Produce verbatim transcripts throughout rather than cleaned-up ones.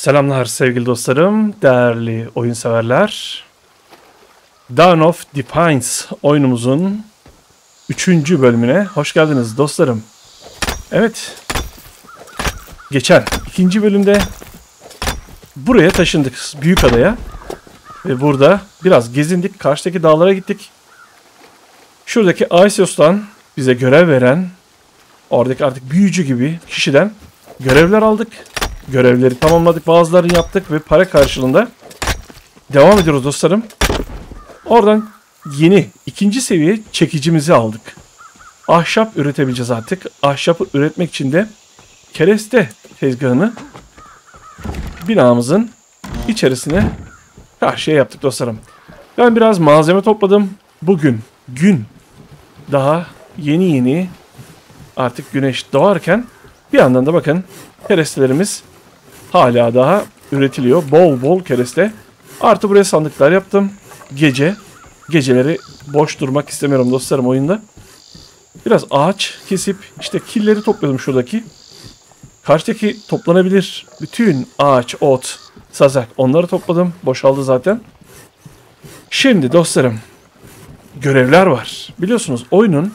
Selamlar sevgili dostlarım, değerli oyun severler. Dawn of Defiance oyunumuzun üçüncü bölümüne hoş geldiniz dostlarım. Evet, geçen ikinci bölümde buraya taşındık, Büyükada'ya. Ve burada biraz gezindik, karşıdaki dağlara gittik. Şuradaki Aesios'tan bize görev veren, oradaki artık büyücü gibi kişiden görevler aldık. Görevleri tamamladık, bazılarını yaptık ve para karşılığında devam ediyoruz dostlarım. Oradan yeni ikinci seviye çekicimizi aldık. Ahşap üretebileceğiz artık. Ahşapı üretmek için de kereste tezgahını binamızın içerisine karşıya yaptık dostlarım. Ben biraz malzeme topladım. Bugün gün daha yeni yeni artık güneş doğarken bir yandan da bakın kerestelerimiz hala daha üretiliyor. Bol bol kereste. Artı buraya sandıklar yaptım. Gece. Geceleri boş durmak istemiyorum dostlarım oyunda. Biraz ağaç kesip işte killeri topladım şuradaki. Karşıdaki toplanabilir bütün ağaç, ot, sazak onları topladım. Boşaldı zaten. Şimdi dostlarım görevler var. Biliyorsunuz oyunun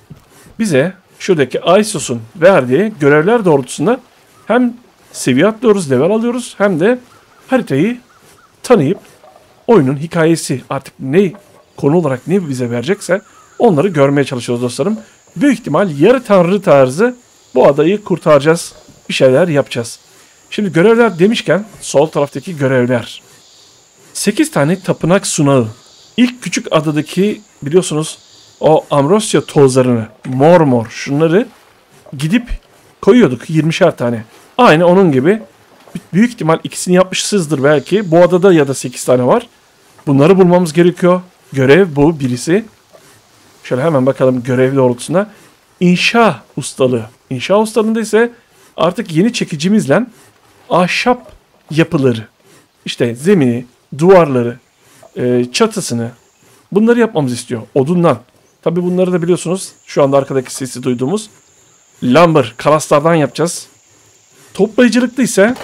bize şuradaki Aesios'un verdiği görevler doğrultusunda hem seviye atlıyoruz, level alıyoruz hem de haritayı tanıyıp oyunun hikayesi artık ne konu olarak ne bize verecekse onları görmeye çalışıyoruz dostlarım. Büyük ihtimal yarı tanrı tarzı bu adayı kurtaracağız. Bir şeyler yapacağız. Şimdi görevler demişken sol taraftaki görevler. sekiz tane tapınak sunağı. İlk küçük adadaki biliyorsunuz o Ambrosya tozlarını mor mor şunları gidip koyuyorduk yirmişer tane. Aynı onun gibi büyük ihtimal ikisini yapmışsınızdır belki. Bu adada ya da sekiz tane var. Bunları bulmamız gerekiyor. Görev bu birisi. Şöyle hemen bakalım görev doğrultusunda. İnşa ustalığı. İnşa ustalığında ise artık yeni çekicimizle ahşap yapıları. İşte zemini, duvarları, çatısını bunları yapmamızı istiyor. Odundan. Tabi bunları da biliyorsunuz şu anda arkadaki sesi duyduğumuz lumber, kalaslardan yapacağız. Toplayıcılıkta ise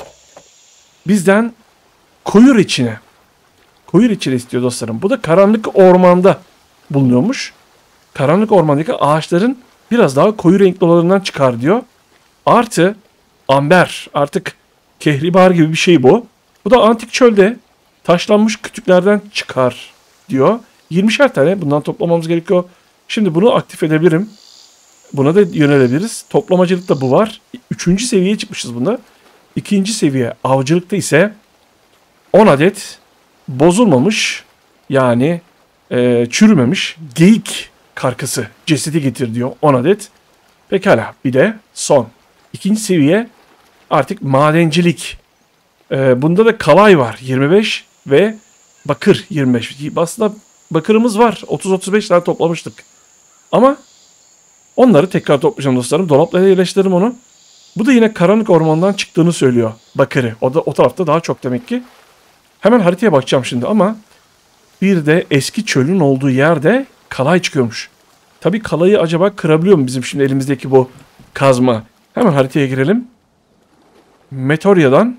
bizden koyur içine. Koyur içine istiyor dostlarım. Bu da karanlık ormanda bulunuyormuş. Karanlık ormandaki ağaçların biraz daha koyu renkli olanından çıkar diyor. Artı amber, artık kehribar gibi bir şey bu. Bu da antik çölde taşlanmış kütüklerden çıkar diyor. yirmişer tane bundan toplamamız gerekiyor. Şimdi bunu aktif edebilirim. Buna da yönelebiliriz. Toplamacılıkta bu var. Üçüncü seviyeye çıkmışız bunda. İkinci seviye avcılıkta ise on adet bozulmamış yani e, çürümemiş geyik karkası cesedi getir diyor on adet. Pekala bir de son. İkinci seviye artık madencilik. E, bunda da kalay var yirmi beş ve bakır yirmi beş. Aslında bakırımız var. otuz otuz beş tane toplamıştık. Ama onları tekrar toplayacağım dostlarım. Dolaplara yerleştiririm onu. Bu da yine karanlık ormandan çıktığını söylüyor bakırı. O da o tarafta daha çok demek ki. Hemen haritaya bakacağım şimdi ama bir de eski çölün olduğu yerde kalay çıkıyormuş. Tabii kalayı acaba kırabiliyor mu bizim şimdi elimizdeki bu kazma? Hemen haritaya girelim. Meteorya'dan.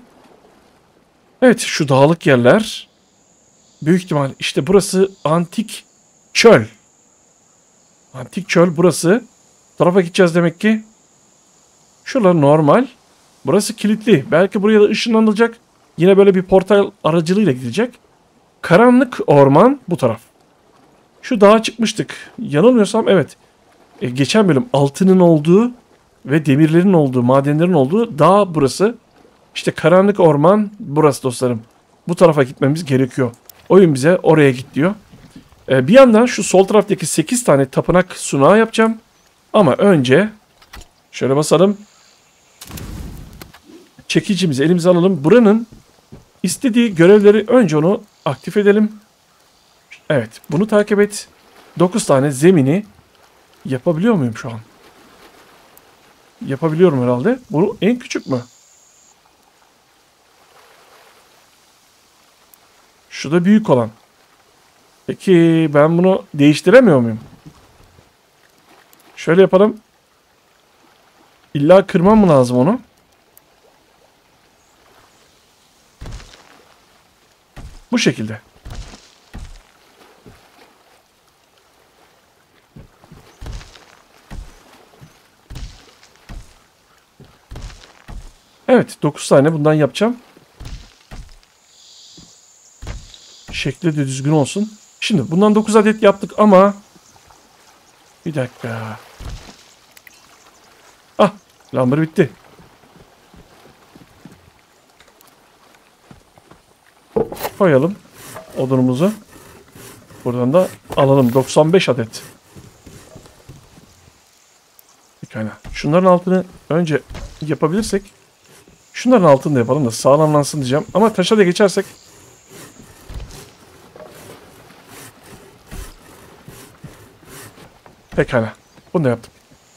Evet şu dağlık yerler. Büyük ihtimal işte burası antik çöl. Antik çöl burası. Bu tarafa gideceğiz demek ki. Şuralar normal. Burası kilitli. Belki buraya da ışınlanılacak. Yine böyle bir portal aracılığıyla gidecek. Karanlık orman bu taraf. Şu dağa çıkmıştık. Yanılmıyorsam evet. E, geçen bölüm altının olduğu ve demirlerin olduğu, madenlerin olduğu dağ burası. İşte karanlık orman burası dostlarım. Bu tarafa gitmemiz gerekiyor. Oyun bize oraya git diyor. E, bir yandan şu sol taraftaki sekiz tane tapınak sunağı yapacağım. Ama önce şöyle basalım. Çekicimizi elimize alalım. Buranın istediği görevleri önce onu aktif edelim. Evet bunu takip et. dokuz tane zemini yapabiliyor muyum şu an? Yapabiliyorum herhalde. Bu en küçük mü? Şu da büyük olan. Peki ben bunu değiştiremiyor muyum? Şöyle yapalım. İlla kırmam mı lazım onu? Bu şekilde. Evet, dokuz tane bundan yapacağım. Şekli de düzgün olsun. Şimdi bundan dokuz adet yaptık ama bir dakika. Ah, lumber bitti. Koyalım odunumuzu. Buradan da alalım doksan beş adet. Pekala. Şunların altını önce yapabilirsek, şunların altını da yapalım da sağlamlansın diyeceğim. Ama taşa da geçersek pekala. Bunu da yaptık.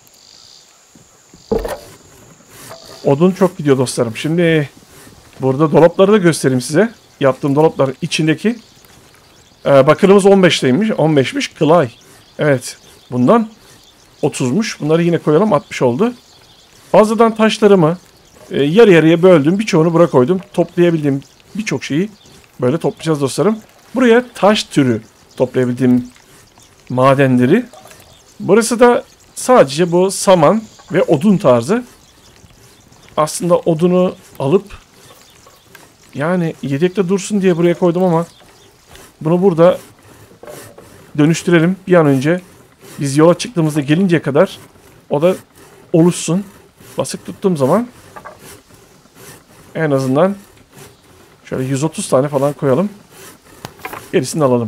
Odun çok gidiyor dostlarım. Şimdi burada dolapları da göstereyim size. Yaptığım dolapların içindeki ee, bakırımız on beşteymiş. on beşmiş. Clay. Evet. Bundan otuzmuş. Bunları yine koyalım. altmış oldu. Fazladan taşlarımı e, yarı yarıya böldüm. Birçoğunu buraya koydum. Toplayabildiğim birçok şeyi böyle toplayacağız dostlarım. Buraya taş türü toplayabildiğim madenleri. Burası da sadece bu saman ve odun tarzı. Aslında odunu alıp yani yedekte dursun diye buraya koydum ama bunu burada dönüştürelim bir an önce. Biz yola çıktığımızda gelinceye kadar o da oluşsun. Basık tuttuğum zaman en azından şöyle yüz otuz tane falan koyalım. Gerisini alalım.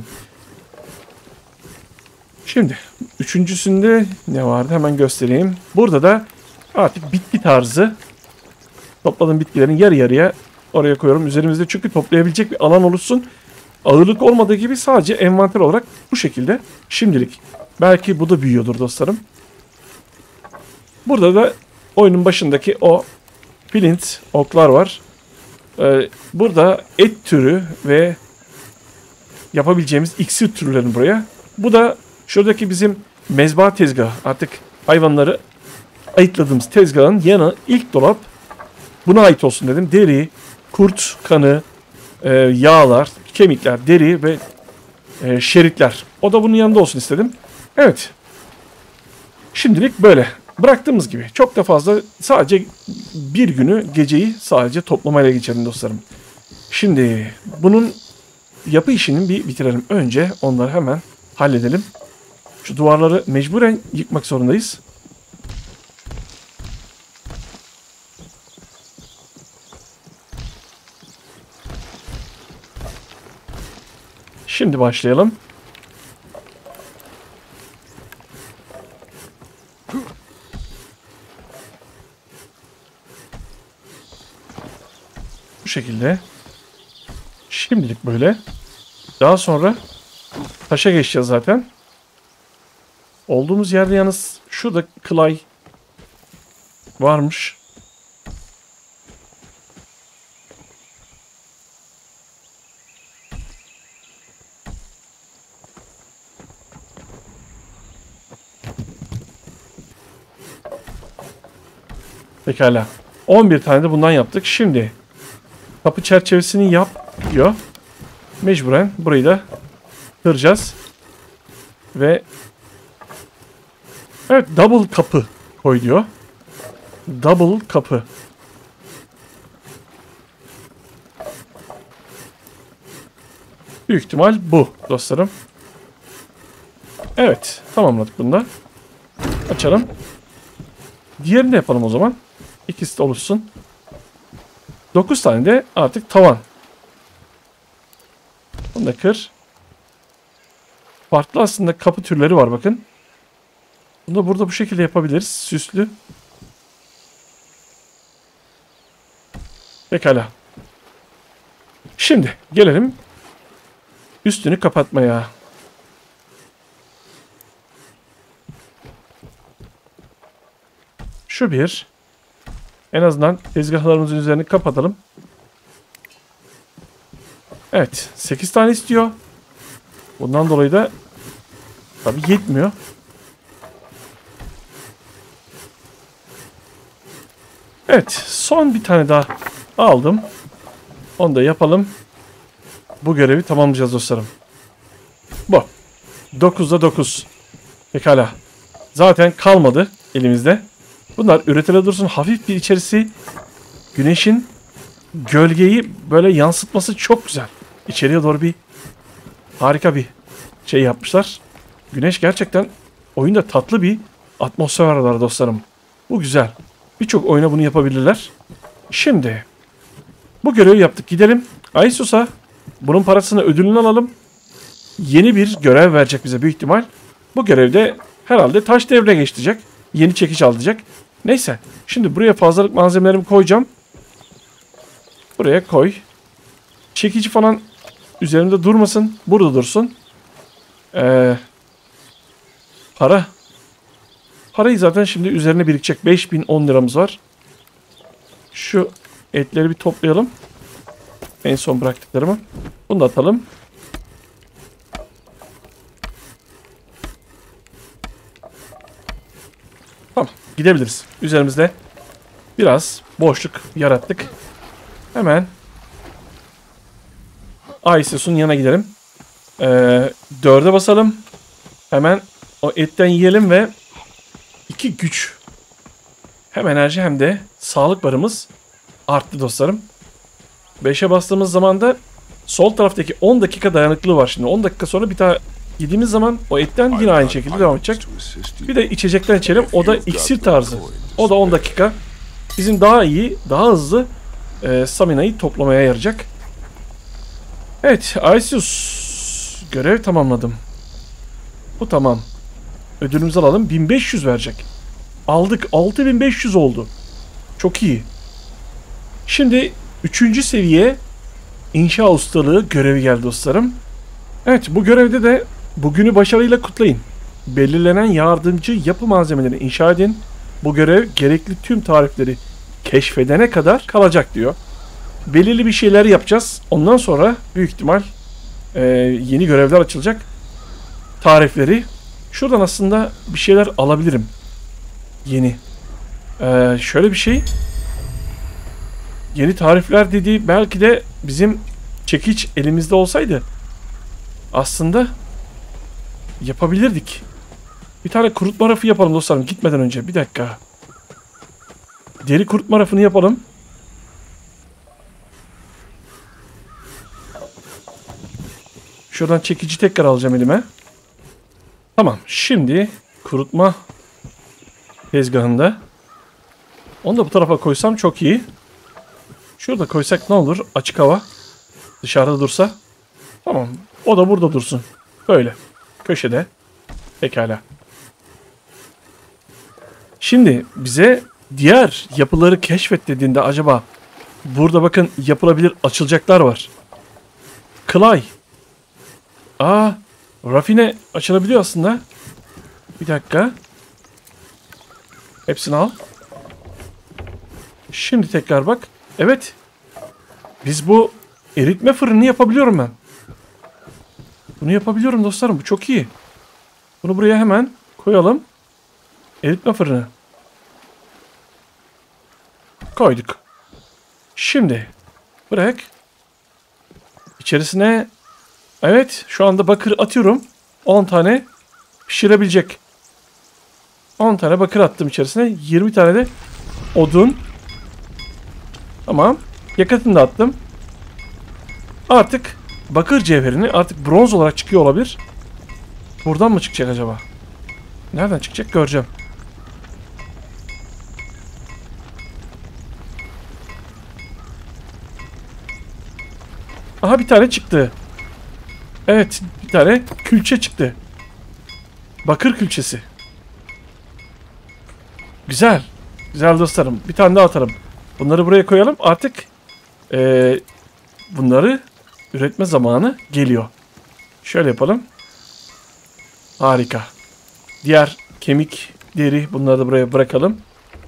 Şimdi üçüncüsünde ne vardı hemen göstereyim. Burada da artık bitki tarzı topladığım bitkilerin yarı yarıya oraya koyuyorum. Üzerimizde çünkü toplayabilecek bir alan oluşsun. Ağırlık olmadığı gibi sadece envanter olarak bu şekilde şimdilik. Belki bu da büyüyordur dostlarım. Burada da oyunun başındaki o flint oklar var. Ee, burada et türü ve yapabileceğimiz iksir türlerini buraya. Bu da şuradaki bizim mezba tezgahı. Artık hayvanları ayıtladığımız tezgahın yanı ilk dolap. Buna ait olsun dedim. Deri, kurt kanı, e, yağlar, kemikler, deri ve e, şeritler. O da bunun yanında olsun istedim. Evet. Şimdilik böyle. Bıraktığımız gibi. Çok da fazla sadece bir günü geceyi sadece toplamayla geçelim dostlarım. Şimdi bunun yapı işini bir bitirelim. Önce onları hemen halledelim. Şu duvarları mecburen yıkmak zorundayız. Şimdi başlayalım. Bu şekilde. Şimdilik böyle. Daha sonra taşa geçeceğiz zaten. Olduğumuz yerde yalnız şurada clay varmış. Pekala. on bir tane de bundan yaptık. Şimdi kapı çerçevesini yap diyor. Mecburen burayı da kıracağız. Ve evet, double kapı koy diyor. Double kapı. Büyük ihtimal bu dostlarım. Evet, tamamladık bunu da. Açalım. Diğerini de yapalım o zaman. İkisi de oluşsun. dokuz tane de artık tavan. Bunu da kır. Farklı aslında kapı türleri var bakın. Bunu da burada bu şekilde yapabiliriz. Süslü. Pekala. Şimdi gelelim üstünü kapatmaya. Şu bir. En azından tezgahlarımızın üzerini kapatalım. Evet. sekiz tane istiyor. Bundan dolayı da tabii yetmiyor. Evet. Son bir tane daha aldım. Onu da yapalım. bu görevi tamamlayacağız dostlarım. Bu. dokuzda dokuz. Pekala. Zaten kalmadı elimizde. Bunlar üretile dursun. Hafif bir içerisi. Güneşin gölgeyi böyle yansıtması çok güzel. İçeriye doğru bir harika bir şey yapmışlar. Güneş gerçekten oyunda tatlı bir atmosfer var dostlarım. Bu güzel. Birçok oyuna bunu yapabilirler. Şimdi bu görevi yaptık. Gidelim. Aysos'a bunun parasını, ödülünü alalım. Yeni bir görev verecek bize büyük ihtimal. Bu görevde herhalde taş devrine geçecek. Yeni çekiç alacak. Neyse. Şimdi buraya fazlalık malzemelerimi koyacağım. Buraya koy. Çekici falan üzerimde durmasın. Burada dursun. Ee, para. Parayı zaten şimdi üzerine birikecek. beş bin on liramız var. Şu etleri bir toplayalım. En son bıraktıklarımı. Bunu da atalım. Tamam. Gidebiliriz. Üzerimizde biraz boşluk yarattık. Hemen Aysos'un yanına gidelim. Ee, dörde basalım. Hemen o etten yiyelim ve iki güç. Hem enerji hem de sağlık barımız arttı dostlarım. beşe bastığımız zaman da sol taraftaki on dakika dayanıklılığı var şimdi. on dakika sonra bir daha yediğimiz zaman o etten yine aynı şekilde devam edecek. Bir de içecekten içelim. O da iksir tarzı. O da on dakika. Bizim daha iyi, daha hızlı e, stamina'yı toplamaya yarayacak. Evet, Aysus. Görev tamamladım. Bu tamam. Ödülümüzü alalım. bin beş yüz verecek. Aldık. altı bin beş yüz oldu. Çok iyi. Şimdi üçüncü seviye inşa ustalığı görevi geldi dostlarım. Evet, bu görevde de bugünü başarıyla kutlayın. Belirlenen yardımcı yapı malzemeleri inşa edin. Bu görev gerekli tüm tarifleri keşfedene kadar kalacak diyor. Belirli bir şeyler yapacağız. Ondan sonra büyük ihtimal e, yeni görevler açılacak. Tarifleri. Şuradan aslında bir şeyler alabilirim. Yeni. Ee, şöyle bir şey. Yeni tarifler dediği belki de bizim çekiç elimizde olsaydı aslında yapabilirdik. Bir tane kurutma rafı yapalım dostlarım gitmeden önce. Bir dakika. Deri kurutma rafını yapalım. Şuradan çekici tekrar alacağım elime. Tamam. Şimdi kurutma tezgahında. Onu da bu tarafa koysam çok iyi. Şurada koysak ne olur? Açık hava. Dışarıda dursa. Tamam. O da burada dursun. Böyle. Köşede. Pekala. Şimdi bize diğer yapıları keşfet dediğinde acaba burada bakın yapılabilir açılacaklar var. Clay. Aa, rafine açılabiliyor aslında. Bir dakika. Hepsini al. Şimdi tekrar bak. Evet. Biz bu eritme fırını yapabiliyorum ben. Bunu yapabiliyorum dostlarım. Bu çok iyi. Bunu buraya hemen koyalım. Eritme fırını. Koyduk. Şimdi bırak. İçerisine evet şu anda bakır atıyorum. on tane pişirebilecek. on tane bakır attım içerisine. yirmi tane de odun. Tamam. Yakıtını da attım. Artık bakır cevherini artık bronz olarak çıkıyor olabilir. Buradan mı çıkacak acaba? Nereden çıkacak göreceğim. Aha bir tane çıktı. Evet bir tane külçe çıktı. Bakır külçesi. Güzel. Güzel dostlarım. Bir tane daha atarım. Bunları buraya koyalım. Artık ee, bunları üretme zamanı geliyor. Şöyle yapalım. Harika. Diğer kemik, deri bunları da buraya bırakalım.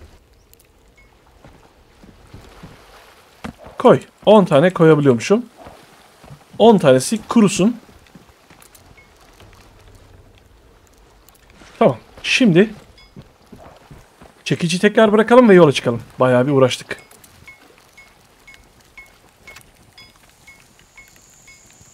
Koy. on tane koyabiliyormuşum. on tanesi kurusun. Tamam. Şimdi çekici tekrar bırakalım ve yola çıkalım. Bayağı bir uğraştık.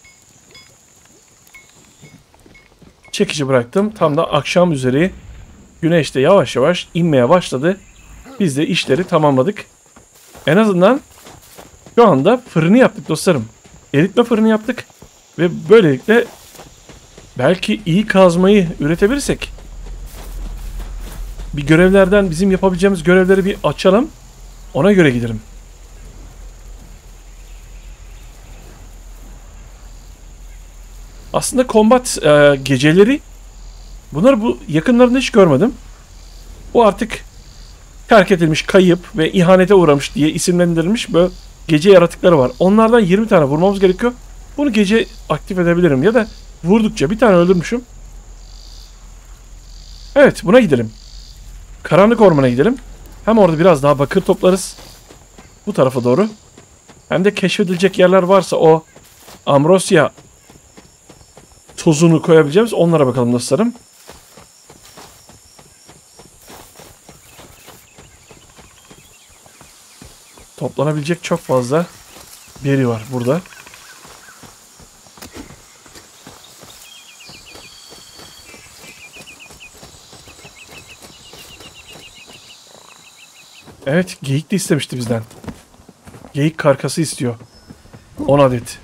Çekici bıraktım. Tam da akşam üzeri güneş de yavaş yavaş inmeye başladı. Biz de işleri tamamladık. En azından şu anda fırını yaptık dostlarım. Eritme fırını yaptık. Ve böylelikle belki iyi kazmayı üretebilirsek bir görevlerden bizim yapabileceğimiz görevleri bir açalım. Ona göre gidelim. Aslında combat e, geceleri bunları bu yakınlarında hiç görmedim. Bu artık terk edilmiş, kayıp ve ihanete uğramış diye isimlendirilmiş böyle gece yaratıkları var. Onlardan yirmi tane vurmamız gerekiyor. Bunu gece aktif edebilirim ya da vurdukça bir tane öldürmüşüm. Evet, buna gidelim. Karanlık ormana gidelim. Hem orada biraz daha bakır toplarız. Bu tarafa doğru. Hem de keşfedilecek yerler varsa o Ambrosia tozunu koyabileceğimiz onlara bakalım dostlarım. Toplanabilecek çok fazla beri var burada. Evet, geyik de istemişti bizden. Geyik karkası istiyor. on adet.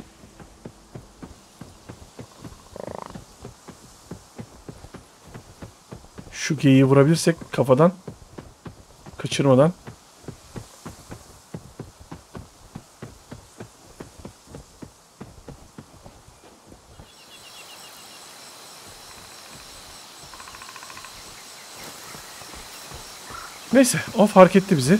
Şu geyiği vurabilirsek kafadan, kaçırmadan. Neyse, o fark etti bizi.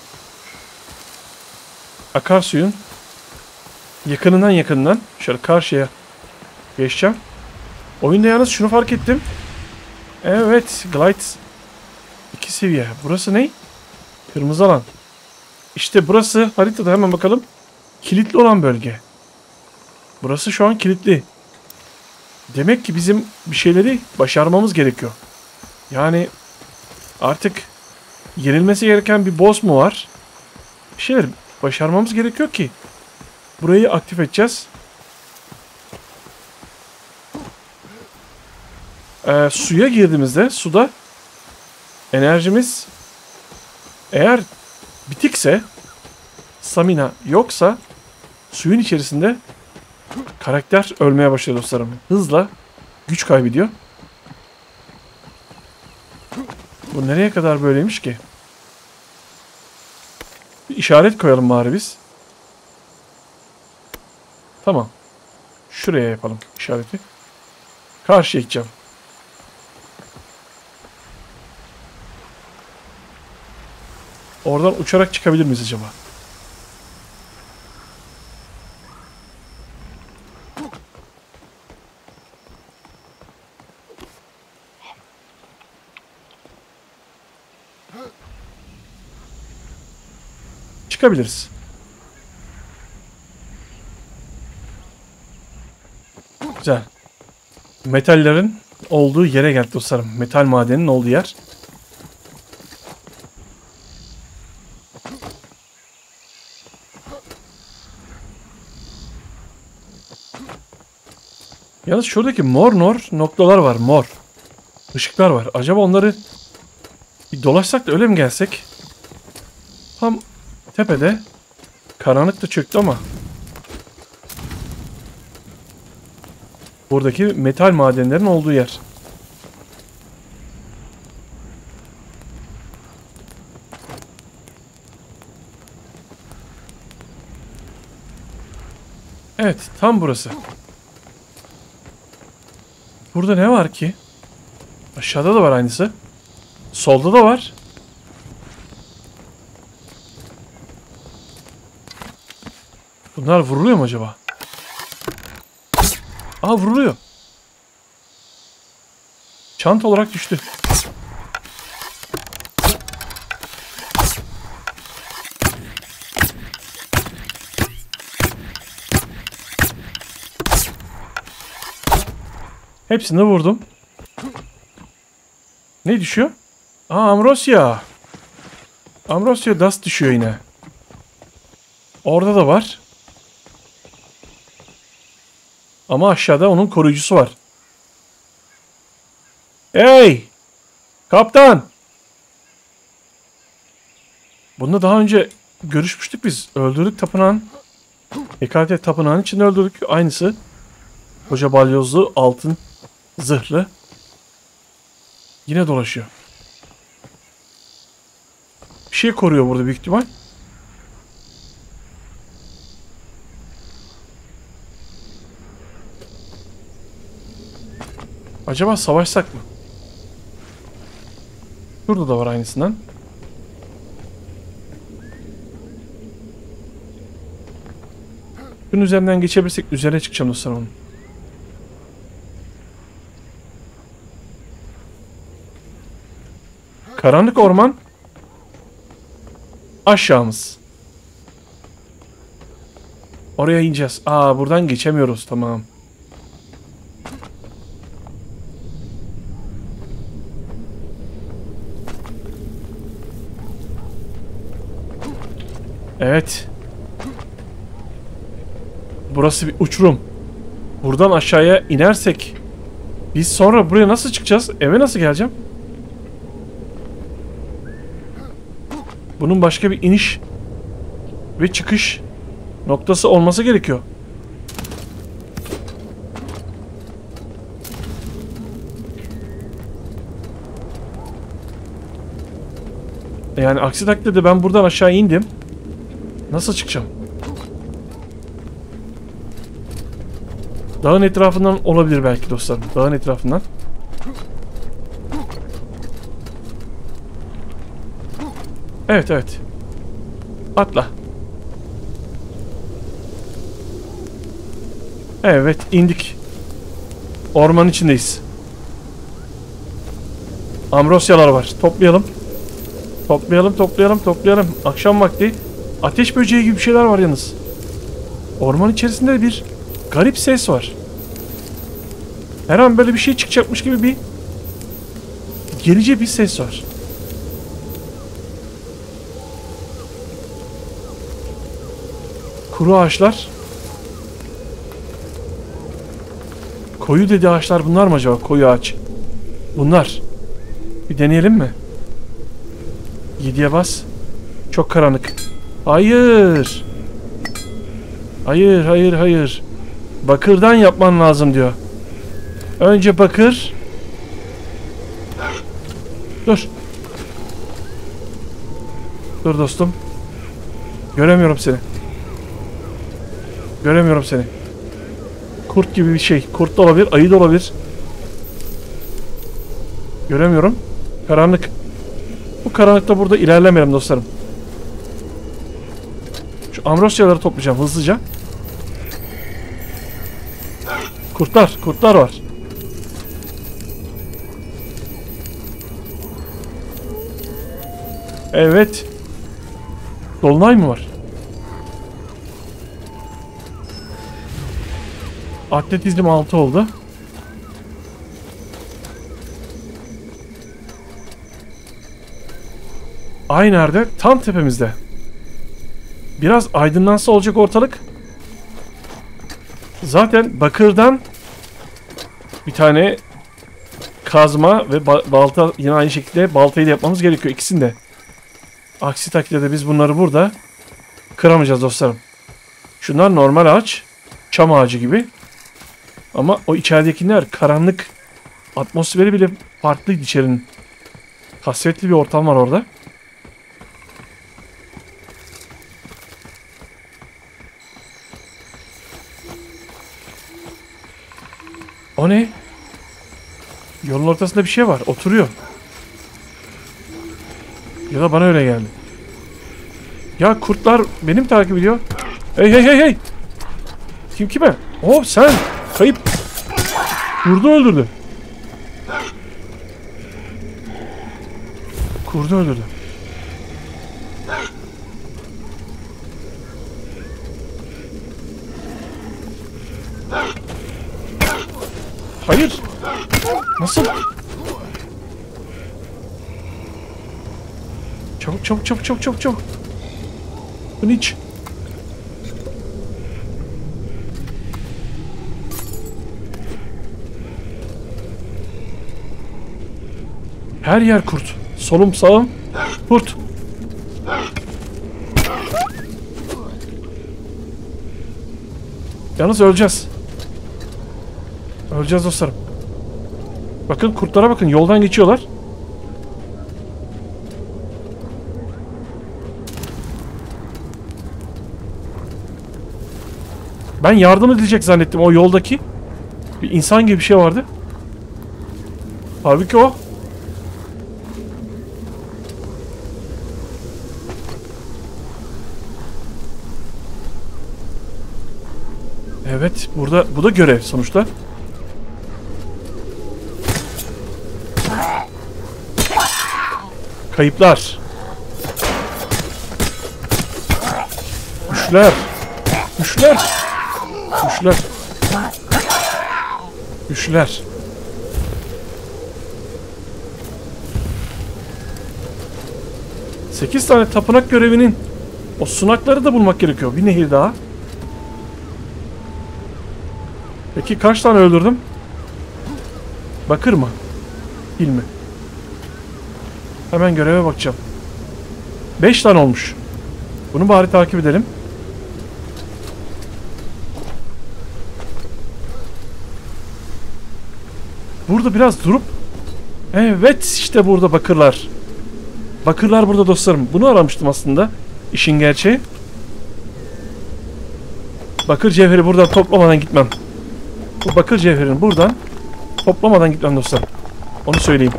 Akarsuyun yakınından yakınından şöyle karşıya geçeceğim. Oyunda yalnız şunu fark ettim. Evet, Glide iki seviye. Burası ne? Kırmızı alan. İşte burası haritada, hemen bakalım. Kilitli olan bölge. Burası şu an kilitli. Demek ki bizim bir şeyleri başarmamız gerekiyor. Yani artık yenilmesi gereken bir boss mu var? Bir şeyler başarmamız gerekiyor ki burayı aktif edeceğiz. Ee, suya girdiğimizde suda enerjimiz eğer bitikse, stamina yoksa suyun içerisinde karakter ölmeye başlıyor dostlarım. Hızla güç kaybediyor. Bu nereye kadar böyleymiş ki? Bir işaret koyalım bari biz. Tamam. Şuraya yapalım işareti. Karşıya gideceğim. Oradan uçarak çıkabilir miyiz acaba? Çıkabiliriz. Güzel. Metallerin olduğu yere geldik dostlarım. Metal madeninin olduğu yer. Yalnız şuradaki mor nor noktalar var. Mor. Işıklar var. Acaba onları bir dolaşsak da öyle mi gelsek? Tam tepede. Karanlık da çöktü ama. Buradaki metal madenlerin olduğu yer. Evet, tam burası. Burada ne var ki? Aşağıda da var aynısı. Solda da var. Bunlar vuruluyor mu acaba? Aa, vuruluyor. Çanta olarak düştü. Hepsini vurdum. Ne düşüyor? Aa, Ambrosia. Ambrosia Dust düşüyor yine. Orada da var. Ama aşağıda onun koruyucusu var. Hey! Kaptan! Bununla daha önce görüşmüştük biz. Öldürdük tapınağın. Hekatet tapınağın içinde öldürdük. Aynısı. Koca balyozlu, altın zırhlı. Yine dolaşıyor. Bir şey koruyor burada büyük ihtimal. Acaba savaşsak mı? Şurada da var aynısından. Bunun üzerinden geçebilirsek üzerine çıkacağım dostlarım onun. Karanlık orman. Aşağımız. Oraya ineceğiz. Aa, buradan geçemiyoruz. Tamam. Evet. Burası bir uçurum. Buradan aşağıya inersek biz sonra buraya nasıl çıkacağız? Eve nasıl geleceğim? Bunun başka bir iniş ve çıkış noktası olması gerekiyor. Yani aksi takdirde ben buradan aşağı indim. Nasıl çıkacağım? Dağın etrafından olabilir belki dostlarım. Dağın etrafından. Evet evet. Atla. Evet indik. Ormanın içindeyiz. Ambrosyalar var. Toplayalım. Toplayalım toplayalım toplayalım. Akşam vakti. Ateş böceği gibi bir şeyler var yalnız. Orman içerisinde bir garip ses var. Her an böyle bir şey çıkacakmış gibi bir gerici bir ses var. Kuru ağaçlar. Koyu dedi ağaçlar bunlar mı acaba? Koyu ağaç. Bunlar. Bir deneyelim mi? yediye bas. Çok karanlık. Hayır. Hayır, hayır, hayır. Bakırdan yapman lazım diyor. Önce bakır. Dur. Dur dostum. Göremiyorum seni. Göremiyorum seni. Kurt gibi bir şey. Kurt da olabilir, ayı da olabilir. Göremiyorum. Karanlık. Bu karanlıkta burada ilerlemeyelim dostlarım. Şu ambrosyaları toplayacağım hızlıca. Kurtlar, kurtlar var. Evet. Dolunay mı var? Atletizm altı oldu. Ay nerede? Tam tepemizde. Biraz aydınlansa olacak ortalık. Zaten bakırdan bir tane kazma ve ba balta yine aynı şekilde baltayı da yapmamız gerekiyor ikisini de. Aksi takdirde biz bunları burada kıramayacağız dostlarım. Şunlar normal ağaç. Çam ağacı gibi. Ama o içeridekiler karanlık. Atmosferi bile farklıydı içerinin. Hasretli bir ortam var orada. O ne? Yolun ortasında bir şey var. Oturuyor. Ya da bana öyle geldi. Ya kurtlar benim takip ediyor. Hey hey hey hey. Kim kime? Hop sen. Kayıp. Kurdu öldürdü. Kurdu öldürdü. Hayır. Nasıl? Çabuk çabuk çabuk çabuk çabuk çabuk. Bunu iç. Her yer kurt. Solum sağım kurt. Yalnız öleceğiz. Öleceğiz dostlarım. Bakın kurtlara bakın. Yoldan geçiyorlar. Ben yardım edecek zannettim. O yoldaki bir insan gibi bir şey vardı. Halbuki o. Evet, burada bu da görev sonuçta. Kayıplar. Düşler. Düşler. Düşler. Düşler. Sekiz tane tapınak görevinin o sunakları da bulmak gerekiyor. Bir nehir daha. Peki kaç tane öldürdüm? Bakır mı? Değil mi? Hemen göreve bakacağım. Beş tane olmuş. Bunu bari takip edelim. Burada biraz durup... Evet, işte burada bakırlar. Bakırlar burada dostlarım. Bunu aramıştım aslında. İşin gerçeği. Bakır cevheri buradan toplamadan gitmem. Bu bakır cevherini buradan toplamadan gitmem dostlarım. Onu söyleyeyim.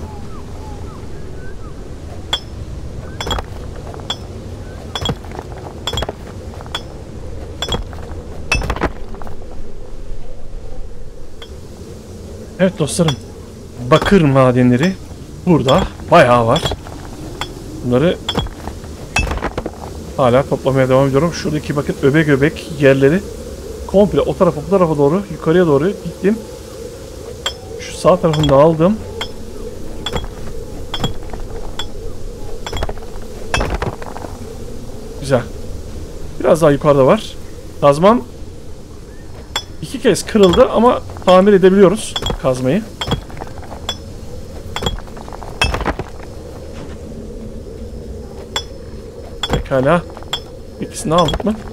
Evet dostlarım. Bakır madenleri burada bayağı var. Bunları hala toplamaya devam ediyorum. Şuradaki bakın öbek öbek yerleri komple o tarafa bu tarafa doğru yukarıya doğru gittim. Şu sağ tarafını da aldım. Güzel. Biraz daha yukarıda var. Kazmam iki kez kırıldı ama tamir edebiliyoruz kazmayı. Pekala. İkisini aldık mı?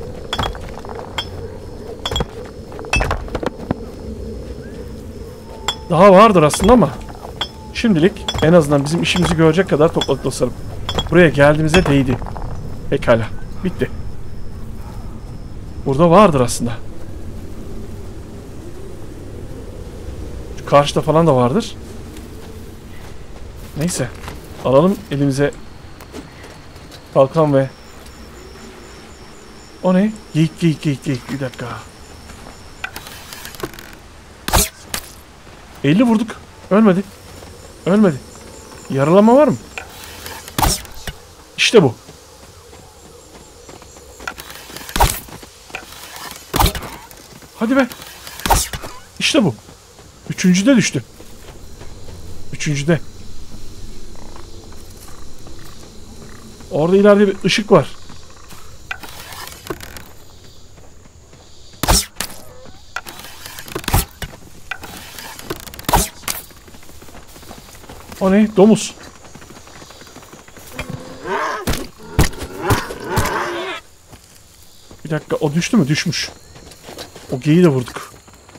Daha vardır aslında ama şimdilik en azından bizim işimizi görecek kadar topladık dostlarım. Buraya geldiğimize değdi. Pekala. Bitti. Burada vardır aslında. Şu karşıda falan da vardır. Neyse. Alalım elimize kalkan ve o ne? Geyik geyik geyik geyik. Bir dakika. elli vurduk. Ölmedi. Ölmedi. Yaralanma var mı? İşte bu. Hadi be. İşte bu. Üçüncüde düştü. Üçüncüde. Orada ileride bir ışık var. O ne? Domuz. Bir dakika, o düştü mü? Düşmüş. O geyiği de vurduk.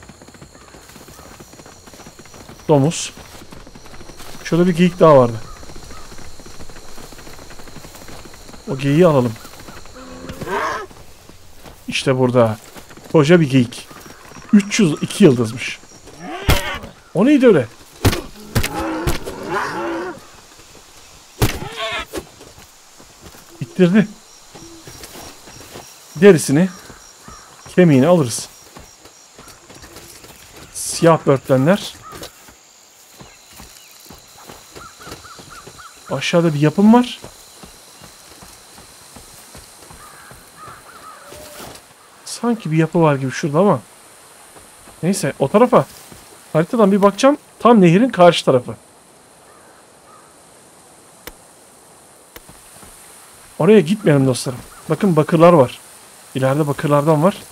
Domuz. Şurada bir geyik daha vardı. O geyiği alalım. İşte burada. Koca bir geyik. üç yüz iki yıldızmış. O neydi öyle? Bitirdi. Derisini, kemiğini alırız. Siyah börtlenler. Aşağıda bir yapım var. Sanki bir yapı var gibi şurada ama. Neyse, o tarafa haritadan bir bakacağım. Tam nehrin karşı tarafı. Oraya gitmeyelim dostlarım. Bakın bakırlar var. İleride bakırlardan var.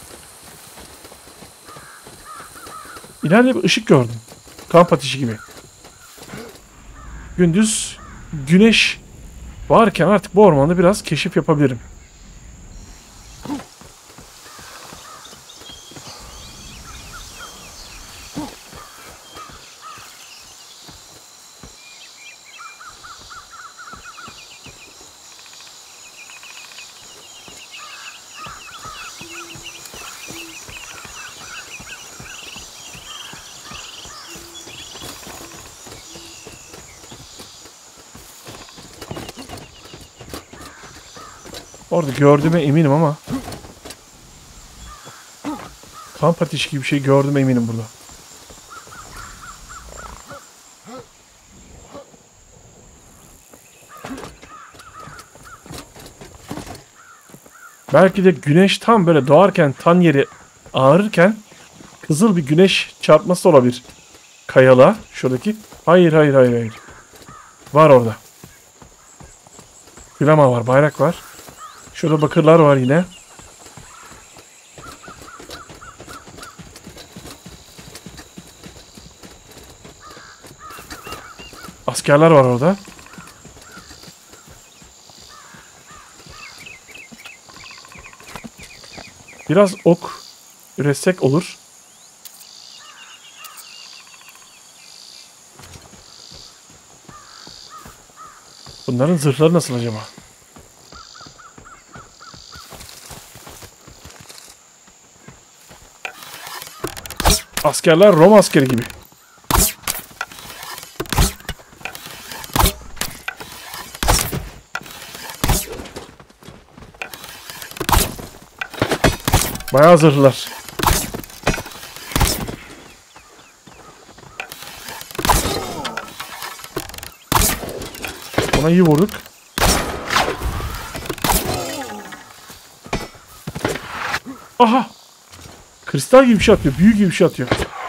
İleride bir ışık gördüm. Kamp ateşi gibi. gündüz güneş varken artık bu ormanda biraz keşif yapabilirim. Orada gördüğüme eminim ama kamp ateşi gibi bir şey gördüğüme eminim burada. Belki de güneş tam böyle doğarken tan yeri ağrırken kızıl bir güneş çarpması olabilir. Kayalığa şuradaki. Hayır hayır hayır hayır. Var orada. Flama var, bayrak var. Şurada bakırlar var yine. Askerler var orada. Biraz ok üretsek olur. Bunların zırhları nasıl acaba? Askerler Roma askeri gibi. Bayağı zırhlar. Ona iyi vurduk. Aha! Kristal gibi bir şey atıyor. Büyü gibi bir şey atıyor.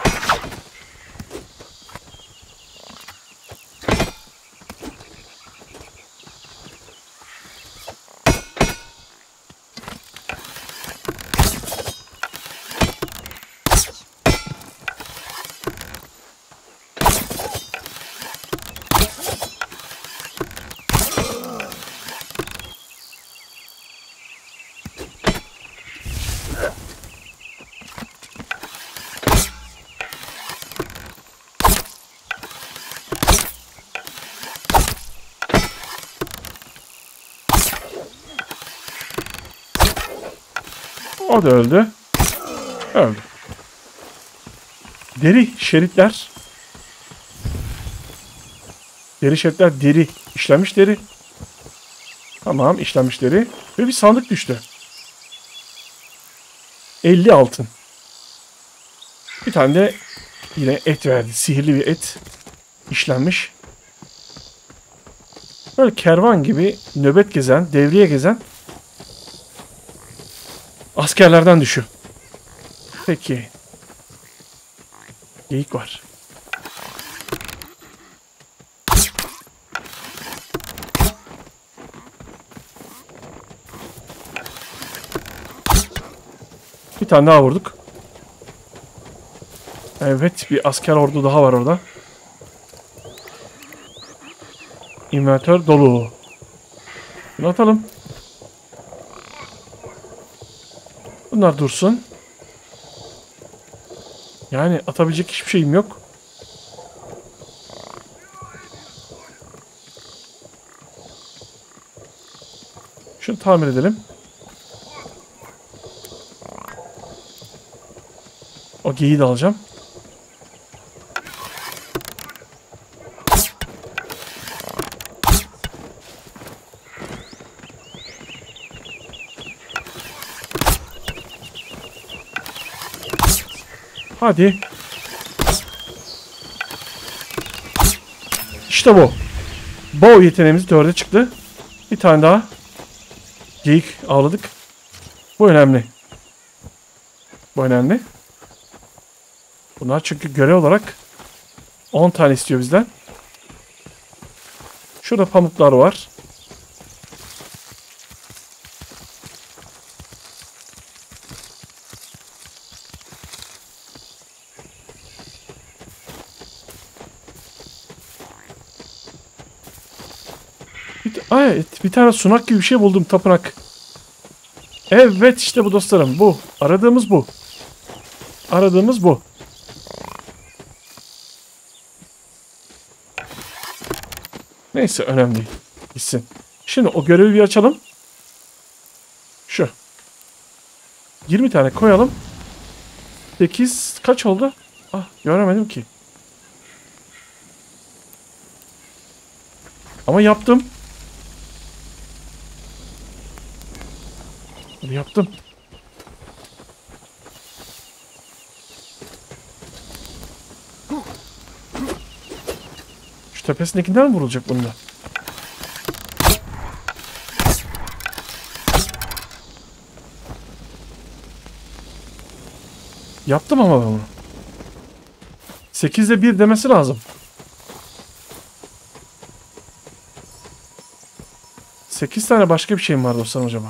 O da öldü. Öldü. Deri şeritler. Deri şeritler deri. İşlenmiş deri. Tamam, işlenmiş deri. Ve bir sandık düştü. elli altın. Bir tane de yine et verdi. Sihirli bir et. İşlenmiş. Böyle kervan gibi nöbet gezen, devriye gezen askerlerden düşüyor. Peki. Geyik var. Bir tane daha vurduk. Evet, bir asker ordu daha var orada. İnventör dolu. Bunu atalım. Bunlar dursun. Yani atabilecek hiçbir şeyim yok. Şunu tamir edelim. O geyiği de alacağım. Hadi. İşte bu. Bow yeteneğimiz dörde çıktı. Bir tane daha geyik avladık. Bu önemli. Bu önemli. Bunlar çünkü görev olarak on tane istiyor bizden. Şurada pamuklar var. Bir, ay, bir tane sunak gibi bir şey buldum, tapınak. Evet, işte bu dostlarım, bu. Aradığımız bu. Aradığımız bu. Neyse, önemli değil. Gitsin. Şimdi o görevi bir açalım. Şu. yirmi tane koyalım. sekiz kaç oldu? Ah, göremedim ki. Ama yaptım. Yaptım. Şu tepesindekinden mi vurulacak bunda? Yaptım ama ben bunu. sekizde bir demesi lazım. sekiz tane başka bir şey mi var dostlarım acaba?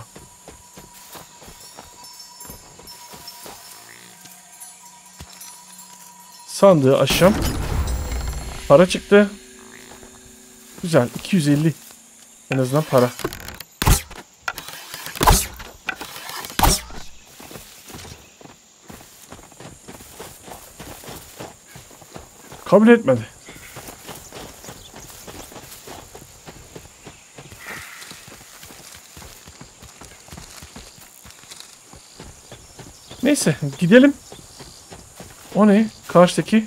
Sandığı açacağım. Para çıktı. Güzel. iki yüz elli. En azından para. Kabul etmedi. Neyse, gidelim. O ne? Karşıdaki.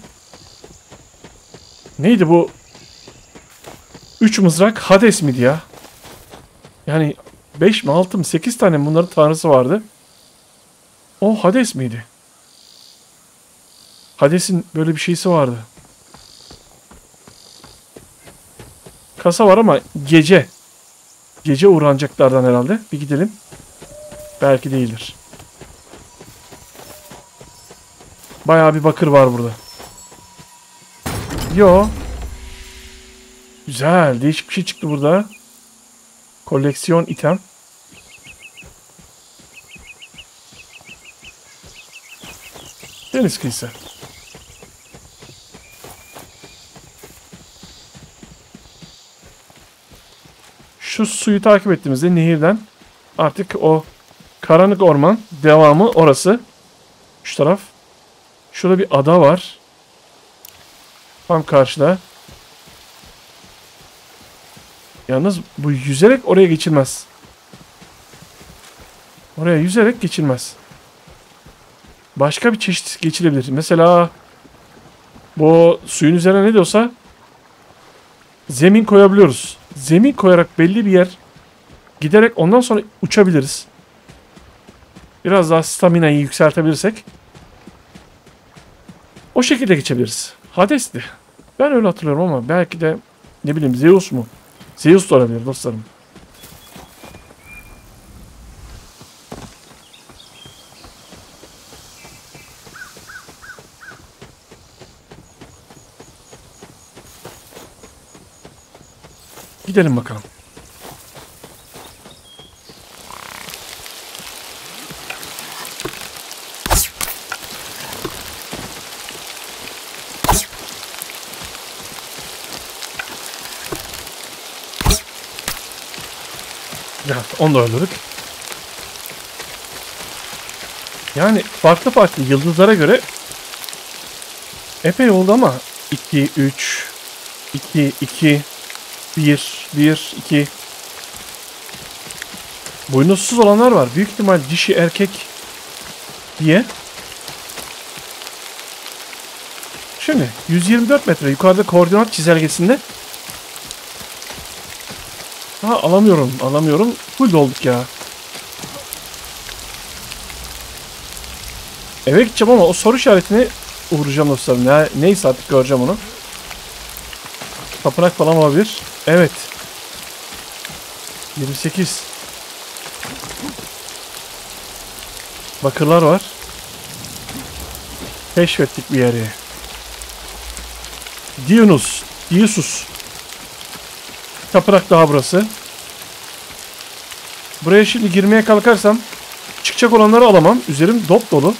Neydi bu? Üç mızrak Hades miydi ya? Yani beş mi altı mı sekiz tane mi bunların tanrısı vardı. O Hades miydi? Hades'in böyle bir şeysi vardı. Kasa var ama gece. Gece uğranacaklardan herhalde. Bir gidelim. Belki değildir. Bayağı bir bakır var burada. Yo. Güzel. Değişik bir şey çıktı burada. Koleksiyon item. Deniz kıyısı. Şu suyu takip ettiğimizde nehirden artık o karanlık orman devamı orası. Şu taraf. Şurada bir ada var. Tam karşıda. Yalnız bu yüzerek oraya geçilmez. Oraya yüzerek geçilmez. Başka bir çeşit geçilebilir. Mesela bu suyun üzerine ne diyorsa zemin koyabiliyoruz. Zemin koyarak belli bir yer giderek ondan sonra uçabiliriz. Biraz daha staminayı yükseltebilirsek o şekilde geçebiliriz. Hades'ti. Ben öyle hatırlıyorum ama belki de ne bileyim Zeus mu? Zeus da olabilir dostlarım. Gidelim bakalım. Ya onu da öldürdük. Yani farklı farklı yıldızlara göre epey oldu ama iki, üç, iki, iki, bir, bir, iki. Boynuzsuz olanlar var. Büyük ihtimal dişi erkek diye. Şimdi yüz yirmi dört metre yukarıda koordinat çizelgesinde. Ha, alamıyorum, alamıyorum. Full dolduk ya. Eve gideceğim ama o soru işaretini uğrayacağım dostlarım. Ne, neyse artık göreceğim onu. Tapınak falan olabilir. Evet. yirmi sekiz. Bakırlar var. Keşfettik bir yeri. Dionus. Dionysus. Tapınak daha burası. Buraya şimdi girmeye kalkarsam çıkacak olanları alamam. Üzerim dop dolu.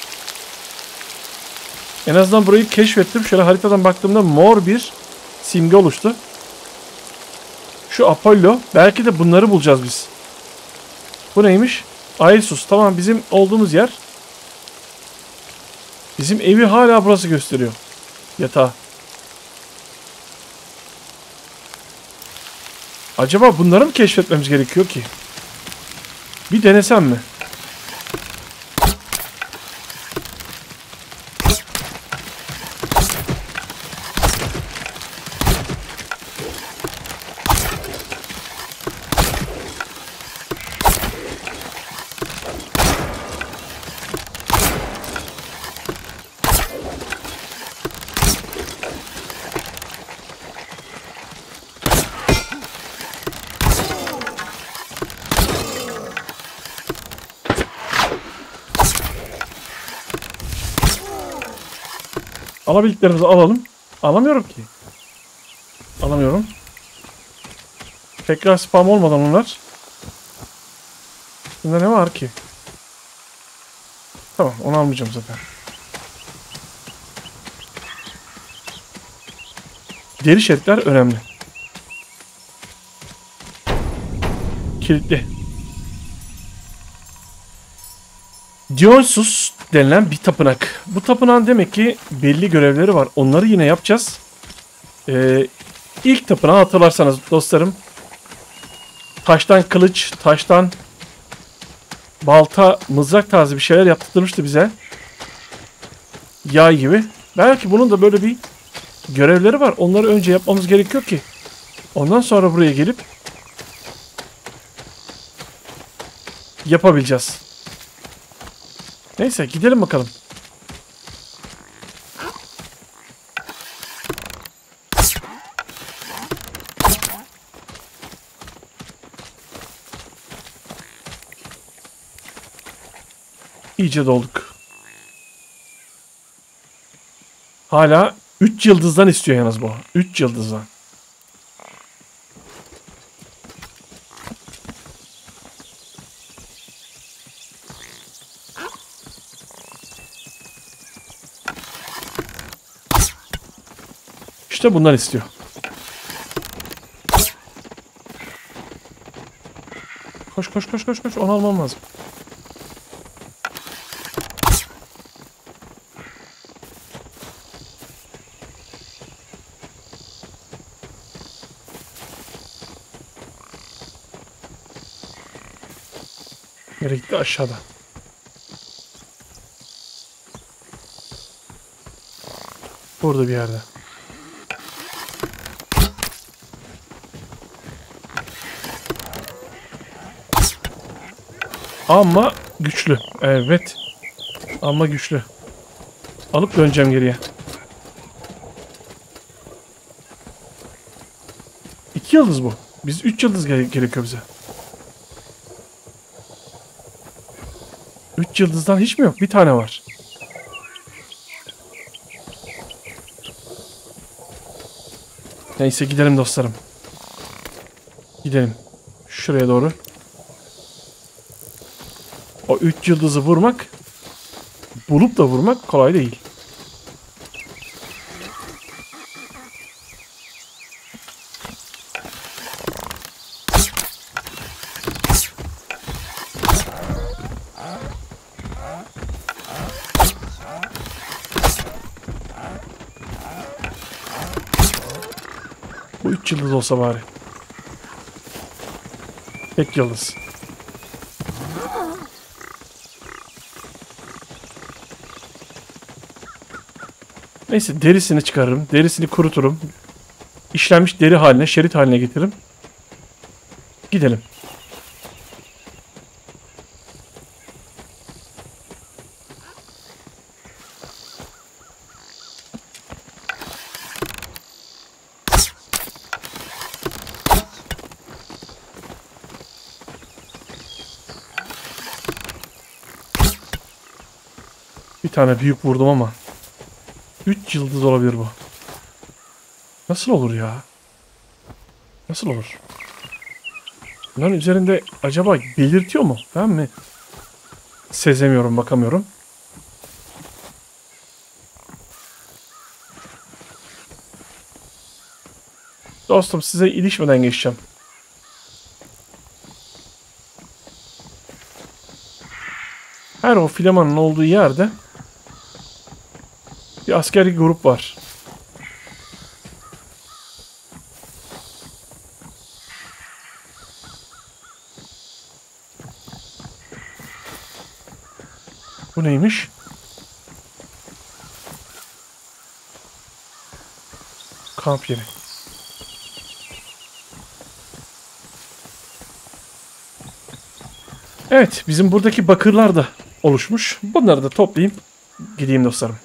En azından burayı keşfettim. Şöyle haritadan baktığımda mor bir simge oluştu. Şu Apollo. Belki de bunları bulacağız biz. Bu neymiş? Aesus. Tamam, bizim olduğumuz yer. Bizim evi hala burası gösteriyor. Yatağı. Acaba bunları mı keşfetmemiz gerekiyor ki? Bir denesem mi? Alabildiklerimizi alalım. Alamıyorum ki. Alamıyorum. Tekrar spam olmadan onlar. Bunda ne var ki? Tamam, onu almayacağım zaten. Deri şeritler önemli. Kilitli. Dionysus denilen bir tapınak. Bu tapınağın demek ki belli görevleri var. Onları yine yapacağız. Ee, ilk tapınağı hatırlarsanız dostlarım. Taştan kılıç, taştan balta, mızrak tarzı bir şeyler yaptırmıştı bize. Yay gibi. Belki bunun da böyle bir görevleri var. Onları önce yapmamız gerekiyor ki ondan sonra buraya gelip yapabileceğiz. Neyse, gidelim bakalım. İyice dolduk. Hala üç yıldızdan istiyor yalnız bu. üç yıldızdan. İşte bundan istiyor. Koş koş koş koş koş. Onu almam lazım. Nereye gitti? Aşağıda. Burada bir yerde. Ama güçlü. Evet. Ama güçlü. Alıp döneceğim geriye. İki yıldız bu. Biz üç yıldız gere gerekiyor bize. Üç yıldızdan hiç mi yok? Bir tane var. Neyse, gidelim dostlarım. Gidelim. Şuraya doğru. O üç yıldızı vurmak, bulup da vurmak kolay değil. Bu üç yıldız olsa bari. Tek yıldız. Neyse, derisini çıkarırım. Derisini kuruturum. İşlenmiş deri haline, şerit haline getiririm. Gidelim. Bir tane büyük vurdum ama üç yıldız olabilir bu. Nasıl olur ya? Nasıl olur? Bunların üzerinde acaba belirtiyor mu? Ben mi sezemiyorum, bakamıyorum. Dostum, size ilişmeden geçeceğim. Her o filamanın olduğu yerde bir askeri grup var. Bu neymiş? Kamp yeri. Evet, bizim buradaki bakırlar da oluşmuş. Bunları da toplayayım. Gideyim dostlarım.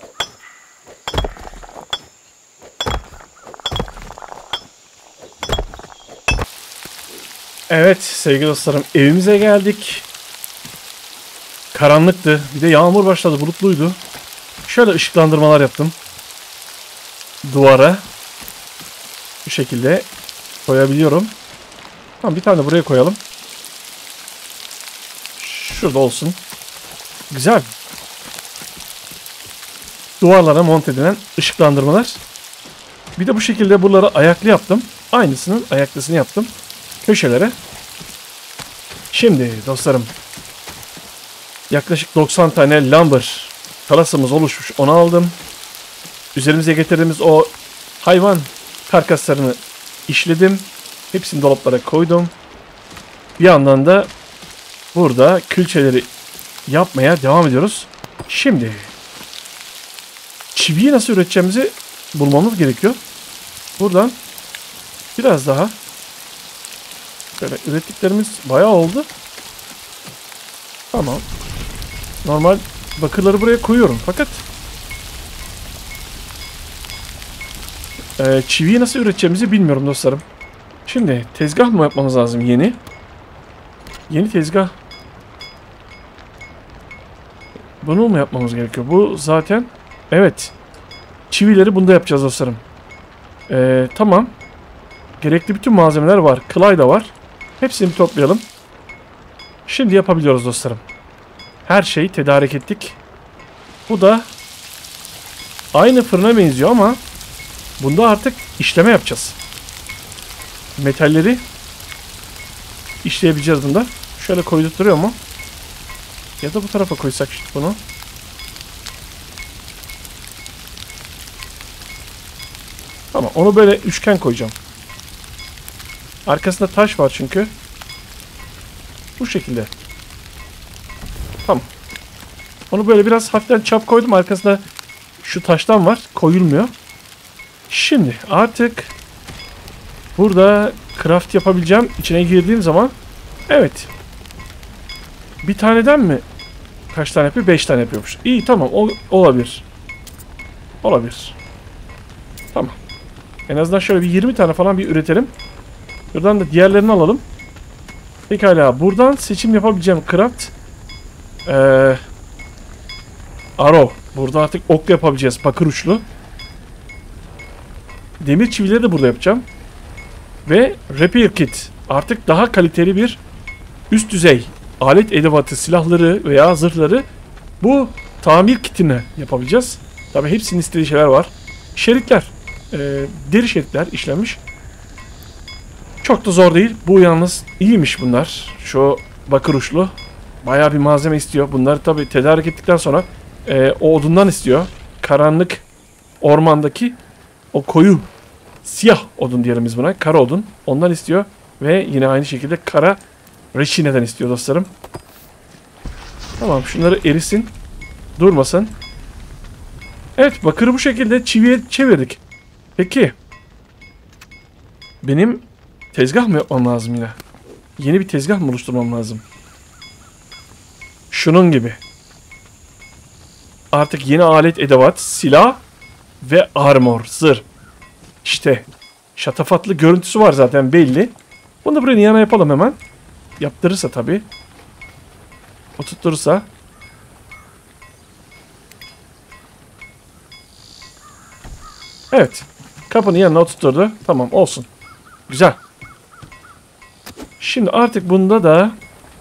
Evet sevgili dostlarım, evimize geldik. Karanlıktı. Bir de yağmur başladı, bulutluydu. Şöyle ışıklandırmalar yaptım. Duvara. Bu şekilde koyabiliyorum. Tamam, bir tane de buraya koyalım. Şurada olsun. Güzel. Duvarlara monte edilen ışıklandırmalar. Bir de bu şekilde buraları ayaklı yaptım. Aynısının ayaklısını yaptım. Köşelere. Şimdi dostlarım, yaklaşık doksan tane lumber kalasımız oluşmuş. Onu aldım. Üzerimize getirdiğimiz o hayvan karkaslarını işledim. Hepsini dolaplara koydum. Bir yandan da burada külçeleri yapmaya devam ediyoruz. Şimdi çiviyi nasıl üreteceğimizi bulmamız gerekiyor. Buradan biraz daha böyle ürettiklerimiz bayağı oldu. Tamam. Normal bakırları buraya koyuyorum fakat e, çiviyi nasıl üreteceğimizi bilmiyorum dostlarım. Şimdi tezgah mı yapmamız lazım yeni? Yeni tezgah. Bunu mu yapmamız gerekiyor? Bu zaten evet. Çivileri bunda yapacağız dostlarım. E, tamam. Gerekli bütün malzemeler var. Kılay da var. Hepsini toplayalım. Şimdi yapabiliyoruz dostlarım. Her şeyi tedarik ettik. Bu da aynı fırına benziyor ama bunda artık işleme yapacağız. Metalleri işleyebileceğiz bunda. Şöyle koydurtuyor mu? Ya da bu tarafa koysak işte bunu. Tamam, onu böyle üçgen koyacağım. Arkasında taş var çünkü. Bu şekilde. Tamam. Onu böyle biraz hafiften çap koydum. Arkasında şu taştan var. Koyulmuyor. Şimdi artık burada craft yapabileceğim. İçine girdiğim zaman evet. Bir taneden mi? Kaç tane yapıyor? Beş tane yapıyormuş. İyi, tamam. O, olabilir. Olabilir. Tamam. En azından şöyle bir yirmi tane falan bir üretelim. Buradan da diğerlerini alalım. Pekala. Buradan seçim yapabileceğim craft. Ee, arrow. Burada artık ok yapabileceğiz. Bakır uçlu. Demir çivileri de burada yapacağım. Ve repair kit. Artık daha kaliteli bir üst düzey alet edevatı, silahları veya zırhları bu tamir kitine yapabileceğiz. Tabi hepsinin istediği şeyler var. Şeritler. E, deri şeritler işlenmiş. Çok da zor değil. Bu yalnız iyiymiş bunlar. Şu bakır uçlu. Bayağı bir malzeme istiyor. Bunları tabi tedarik ettikten sonra e, o odundan istiyor. Karanlık ormandaki o koyu siyah odun diyelim biz buna. Kara odun. Ondan istiyor. Ve yine aynı şekilde kara reçineden istiyor dostlarım. Tamam, şunları erisin. Durmasın. Evet, bakırı bu şekilde çiviye çevirdik. Peki. Benim tezgah mı yapmam lazım yine? Yeni bir tezgah mı oluşturmam lazım? Şunun gibi. Artık yeni alet edevat, silah ve armor, zırh. İşte şatafatlı görüntüsü var zaten belli. Bunu da buraya yana yapalım hemen. Yaptırırsa tabii. Oturtursa. Evet. Kapının yanına oturtturdu. Tamam, olsun. Güzel. Şimdi artık bunda da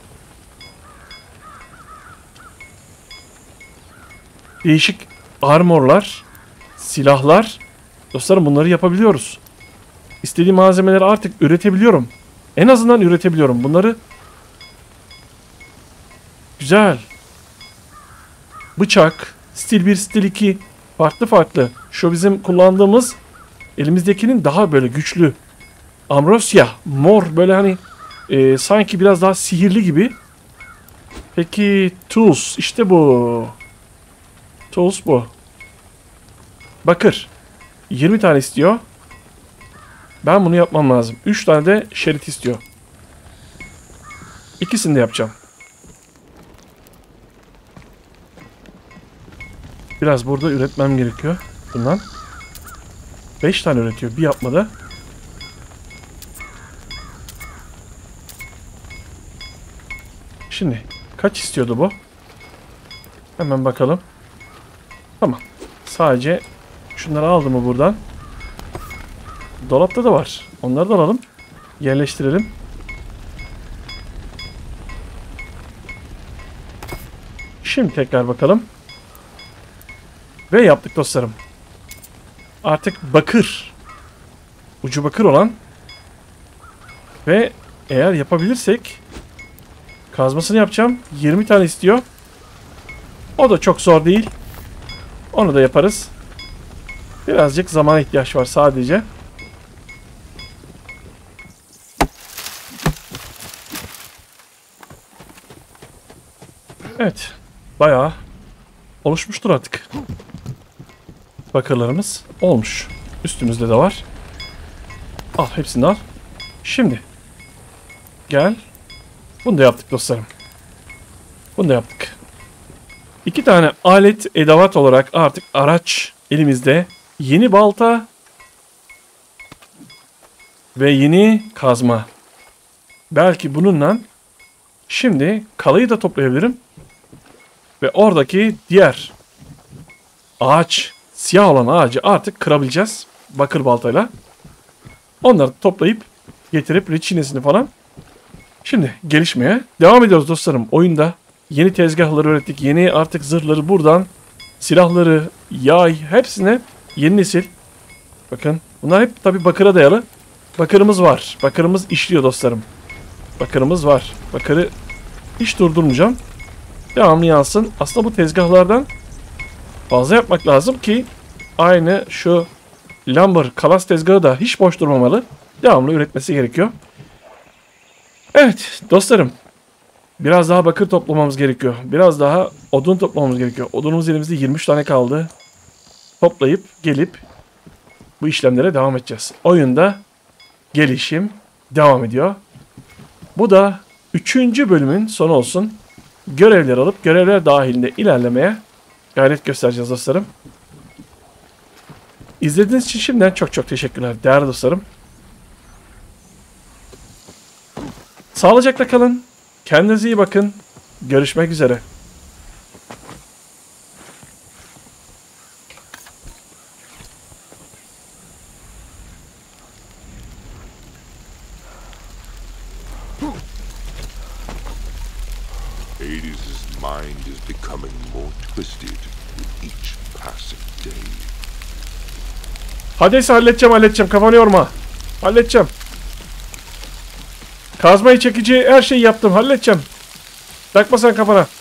değişik armorlar, silahlar. Dostlarım, bunları yapabiliyoruz. İstediğim malzemeleri artık üretebiliyorum. En azından üretebiliyorum. Bunları güzel. bıçak, stil bir, stil iki, farklı farklı. Şu bizim kullandığımız elimizdekinin daha böyle güçlü. Ambrosia, mor, böyle hani e, sanki biraz daha sihirli gibi. Peki tools, işte bu. Tools bu. Bakır. yirmi tane istiyor. Ben bunu yapmam lazım. üç tane de şerit istiyor. İkisini de yapacağım. Biraz burada üretmem gerekiyor. Bundan. beş tane üretiyor bir yapmada. Şimdi kaç istiyordu bu? Hemen bakalım. Tamam. Sadece şunları aldım mı buradan? Dolapta da var. Onları da alalım. Yerleştirelim. Şimdi tekrar bakalım. Ve yaptık dostlarım. Artık bakır. Ucu bakır olan. Ve eğer yapabilirsek kazmasını yapacağım. yirmi tane istiyor. O da çok zor değil. Onu da yaparız. Birazcık zamana ihtiyaç var sadece. Evet. Bayağı oluşmuştur artık. Bakırlarımız olmuş. Üstümüzde de var. Al, hepsini al. Şimdi gel. Bunu da yaptık dostlarım. Bunu da yaptık. İki tane alet edevat olarak artık araç elimizde. Yeni balta ve yeni kazma. Belki bununla şimdi kalayı da toplayabilirim. Ve oradaki diğer ağaç, siyah olan ağacı artık kırabileceğiz. Bakır baltayla. Onları toplayıp getirip reçinesini falan. Şimdi gelişmeye devam ediyoruz dostlarım. Oyunda yeni tezgahları öğrettik. Yeni artık zırhları buradan. Silahları, yay, hepsine yeni nesil. Bakın bunlar hep tabi bakıra dayalı. Bakırımız var. Bakırımız işliyor dostlarım. Bakırımız var. Bakırı hiç durdurmayacağım. Devamlı yansın. Aslında bu tezgahlardan fazla yapmak lazım ki aynı şu lumber kalas tezgahı da hiç boş durmamalı. Devamlı üretmesi gerekiyor. Evet dostlarım. Biraz daha bakır toplamamız gerekiyor. Biraz daha odun toplamamız gerekiyor. Odunumuz elimizde yirmi üç tane kaldı. Toplayıp gelip bu işlemlere devam edeceğiz. Oyunda gelişim devam ediyor. Bu da üçüncü bölümün sonu olsun. Görevler alıp görevler dahilinde ilerlemeye gayret göstereceğiz dostlarım. İzlediğiniz için şimdiden çok çok teşekkürler değerli dostlarım. Sağlıcakla kalın. Kendinize iyi bakın. Görüşmek üzere. Hades' mind is becoming more twisted with each passing day. Hades'i halledeceğim halledeceğim. Kafanı yorma. Halledeceğim. Kazmayı, çekici, her şeyi yaptım. Halledeceğim. Takma sen kafana.